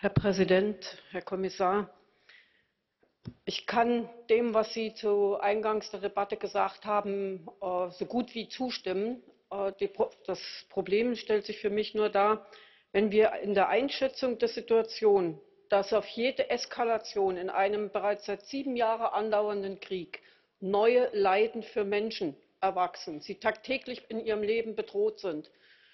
Herr Präsident, Herr Kommissar! Ich kann dem, was Sie zu Eingangs der Debatte gesagt haben, so gut wie zustimmen. Das Problem stellt sich für mich nur dar, wenn wir in der Einschätzung der Situation, dass auf jede Eskalation in einem bereits seit 7 Jahren andauernden Krieg neue Leiden für Menschen erwachsen, sie tagtäglich in ihrem Leben bedroht sind,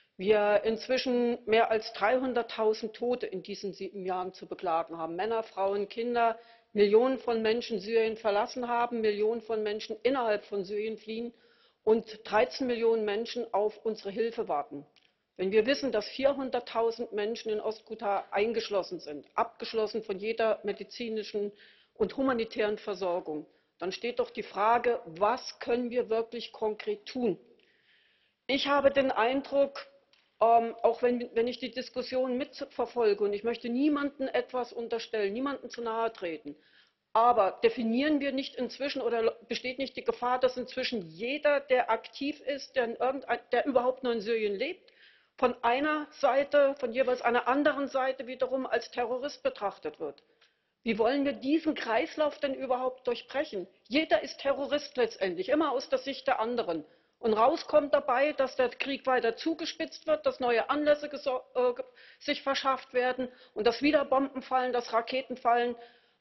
wir inzwischen mehr als 300.000 Tote in diesen 7 Jahren zu beklagen haben, Männer, Frauen, Kinder, Millionen von Menschen Syrien verlassen haben, Millionen von Menschen innerhalb von Syrien fliehen und 13 Millionen Menschen auf unsere Hilfe warten. Wenn wir wissen, dass 400.000 Menschen in Ostghouta eingeschlossen sind, abgeschlossen von jeder medizinischen und humanitären Versorgung, dann steht doch die Frage, was können wir wirklich konkret tun? Ich habe den Eindruck, auch wenn ich die Diskussion mitverfolge, und ich möchte niemandem etwas unterstellen, niemandem zu nahe treten, aber definieren wir nicht inzwischen oder besteht nicht die Gefahr, dass inzwischen jeder, der aktiv ist, der überhaupt nur in Syrien lebt, von einer Seite, von jeweils einer anderen Seite wiederum als Terrorist betrachtet wird? Wie wollen wir diesen Kreislauf denn überhaupt durchbrechen? Jeder ist Terrorist letztendlich, immer aus der Sicht der anderen. Und raus kommt dabei, dass der Krieg weiter zugespitzt wird, dass neue Anlässe sich verschafft werden und dass wieder Bomben fallen, dass Raketen fallen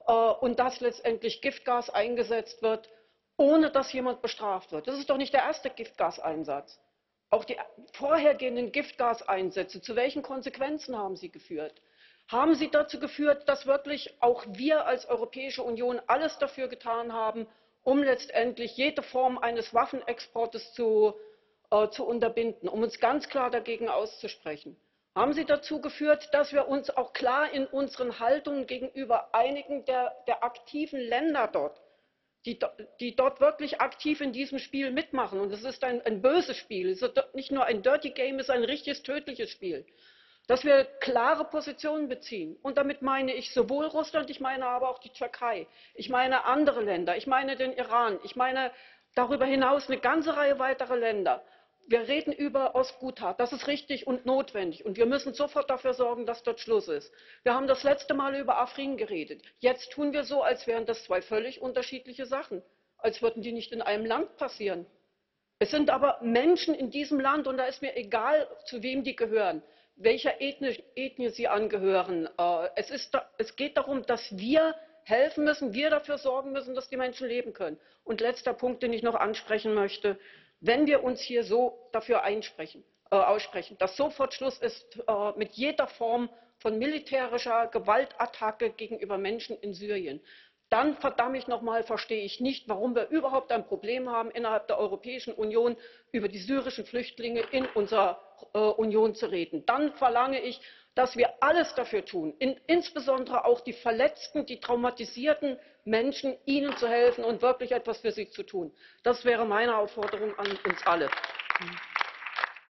und dass letztendlich Giftgas eingesetzt wird, ohne dass jemand bestraft wird. Das ist doch nicht der erste Giftgaseinsatz. Auch die vorhergehenden Giftgaseinsätze, zu welchen Konsequenzen haben sie geführt? Haben sie dazu geführt, dass wirklich auch wir als Europäische Union alles dafür getan haben, um letztendlich jede Form eines Waffenexportes zu unterbinden, um uns ganz klar dagegen auszusprechen? Haben sie dazu geführt, dass wir uns auch klar in unseren Haltungen gegenüber einigen der aktiven Länder dort, die dort wirklich aktiv in diesem Spiel mitmachen, und es ist ein böses Spiel, es ist nicht nur ein Dirty Game, es ist ein richtiges tödliches Spiel, dass wir klare Positionen beziehen. Und damit meine ich sowohl Russland, ich meine aber auch die Türkei, ich meine andere Länder, ich meine den Iran, ich meine darüber hinaus eine ganze Reihe weiterer Länder. Wir reden über Ostghouta, das ist richtig und notwendig, und wir müssen sofort dafür sorgen, dass dort Schluss ist. Wir haben das letzte Mal über Afrin geredet. Jetzt tun wir so, als wären das zwei völlig unterschiedliche Sachen, als würden die nicht in einem Land passieren. Es sind aber Menschen in diesem Land, und da ist mir egal, zu wem die gehören, welcher Ethnie sie angehören. Es geht darum, dass wir helfen müssen, wir dafür sorgen müssen, dass die Menschen leben können. Und letzter Punkt, den ich noch ansprechen möchte: Wenn wir uns hier so dafür aussprechen, dass sofort Schluss ist mit jeder Form von militärischer Gewaltattacke gegenüber Menschen in Syrien, dann, verdamme ich nochmal, verstehe ich nicht, warum wir überhaupt ein Problem haben, innerhalb der Europäischen Union über die syrischen Flüchtlinge in unserer Union zu reden. Dann verlange ich, dass wir alles dafür tun, insbesondere auch die verletzten, die traumatisierten Menschen, ihnen zu helfen und wirklich etwas für sie zu tun. Das wäre meine Aufforderung an uns alle.